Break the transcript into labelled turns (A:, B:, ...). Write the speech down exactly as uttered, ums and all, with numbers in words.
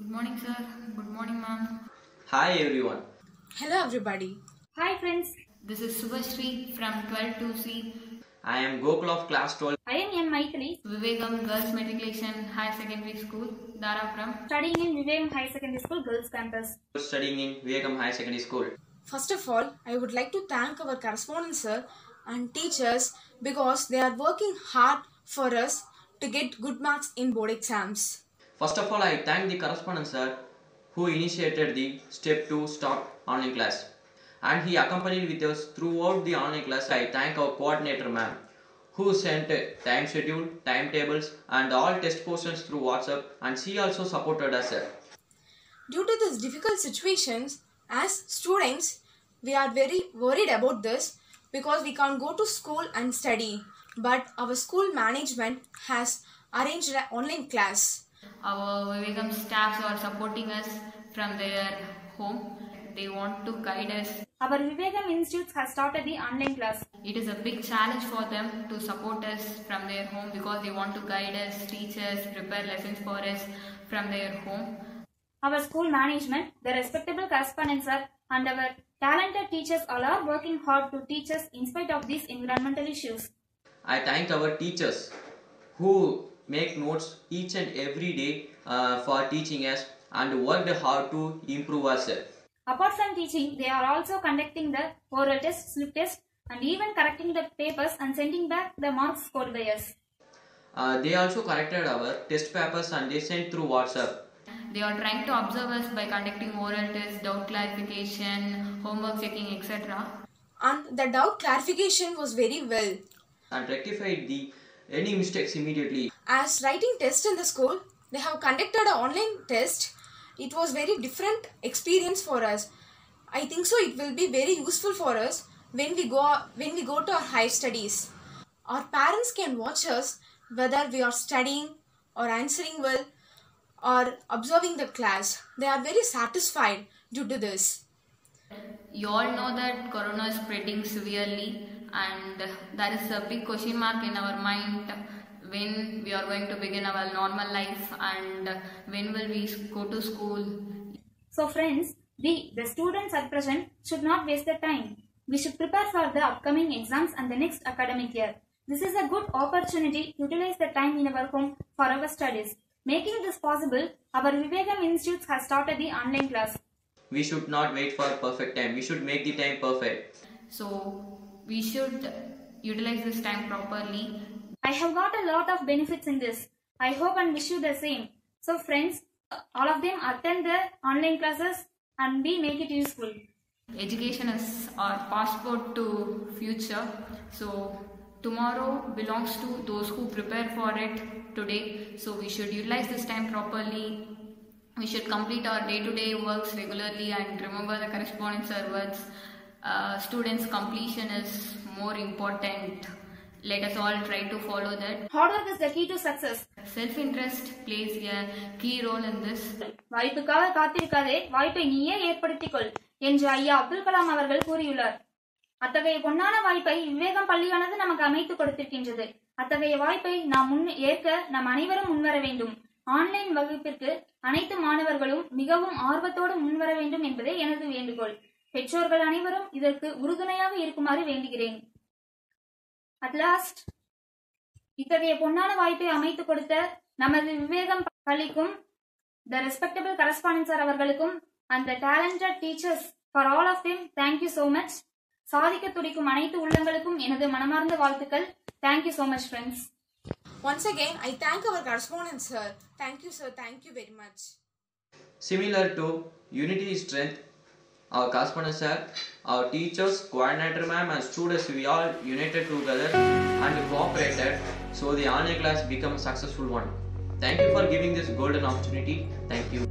A: Good morning, sir. Good morning, ma'am.
B: Hi everyone.
C: Hello everybody.
D: Hi friends.
A: This is Subhashri from twelve two C.
B: I am Gokul of class twelve.
D: I am M. Maithili.
A: Vivekam Girls Matriculation High Secondary School, Dharapuram.
D: Studying in Vivekam High Secondary School Girls Campus.
B: Studying in Vivekam High Secondary School.
C: First of all, I would like to thank our correspondent sir and teachers because they are working hard for us to get good marks in board exams.
B: First of all, I thank the correspondent sir who initiated the step to start online class. And he accompanied with us throughout the online class. I thank our coordinator ma'am who sent time schedule, timetables and all test questions through WhatsApp, and she also supported us.
C: Due to these difficult situations, as students, we are very worried about this because we can't go to school and study. But our school management has arranged an online class.
A: Our Vivekam staffs are supporting us from their home. They want to guide us.
D: Our Vivekam Institutes has started the online class.
A: It is a big challenge for them to support us from their home because they want to guide us, teach us, prepare lessons for us from their home.
D: Our school management, the respectable correspondents are, and our talented teachers all are working hard to teach us in spite of these environmental issues.
B: I thank our teachers who make notes each and every day uh, for teaching us and worked hard to improve us.
D: Apart from teaching, they are also conducting the oral test, slip test, and even correcting the papers and sending back the marks scored by us.
B: Uh, they also corrected our test papers and they sent through WhatsApp.
A: They are trying to observe us by conducting oral tests, doubt clarification, homework checking, et cetera.
C: And the doubt clarification was very well.
B: And rectified the any mistakes immediately.
C: As writing test in the school, they have conducted an online test. It was very different experience for us. I think so it will be very useful for us when we go when we go to our higher studies. Our parents can watch us whether we are studying or answering well or observing the class. They are very satisfied due to this.
A: You all know that Corona is spreading severely and there is a big question mark in our mind when we are going to begin our normal life and when will we go to school.
D: So friends, we, the students at present, should not waste their time. We should prepare for the upcoming exams and the next academic year. This is a good opportunity to utilize the time in our home for our studies. Making this possible, our Vivekam Institutes has started the online class.
B: We should not wait for perfect time. We should make the time perfect.
A: So we should utilize this time properly.
D: I have got a lot of benefits in this. I hope and wish you the same. So friends, all of them attend the online classes and we make it useful.
A: Education is our passport to future. So tomorrow belongs to those who prepare for it today. So we should utilize this time properly. We should complete our day-to-day works regularly and remember the correspondence words. Uh, students' completion is more important. Let us all try to follow that.
D: Hard work is the key to success.
A: Self-interest plays a key role in this.
D: வாய்ப்புக்காக காத்திருக்காதே, வாய்ப்பை நீயே ஏற்படுத்திக்கொள் என்று ஐயா அப்துல் கலாம் அவர்கள் கூறியுள்ளார். அத்தகைய பொன்னான வாய்ப்பை விவேகம் பள்ளியானது நமக்கு அமைத்து கொடுத்திருக்கின்றது. அத்தகைய வாய்ப்பை நாம் முன் ஏற்க நாம் அனைவரும் முன்வர வேண்டும். ஆன்லைன் வகுப்பிற்கு அனைத்து மாணவர்களும் மிகவும் ஆர்வத்தோடு முன்வர வேண்டும் என்பதே எனது வேண்டுகோள். பெற்றோர்கள் அனைவரும் இதற்கு உறுதுணையாக இருக்குமாறு வேண்டுகிறேன். At last, இத்தகைய பொன்னான வாய்ப்பை அமைத்து கொடுத்த நமது விவேகம் பள்ளிக்கும், the respectable correspondents அவர்களுக்கும், and the talented teachers, for all of them, thank you so much. சாதிக்க துடிக்கும் அனைத்து உள்ளங்களுக்கும் எனது மனமார்ந்த வாழ்த்துக்கள். Thank you so much, friends.
C: Once again, I thank our correspondent sir. Thank you sir. Thank you very much.
B: Similar to Unity is Strength, our correspondent sir, our teachers, coordinator ma'am and students, we all united together and cooperated so the online class became a successful one. Thank you for giving this golden opportunity. Thank you.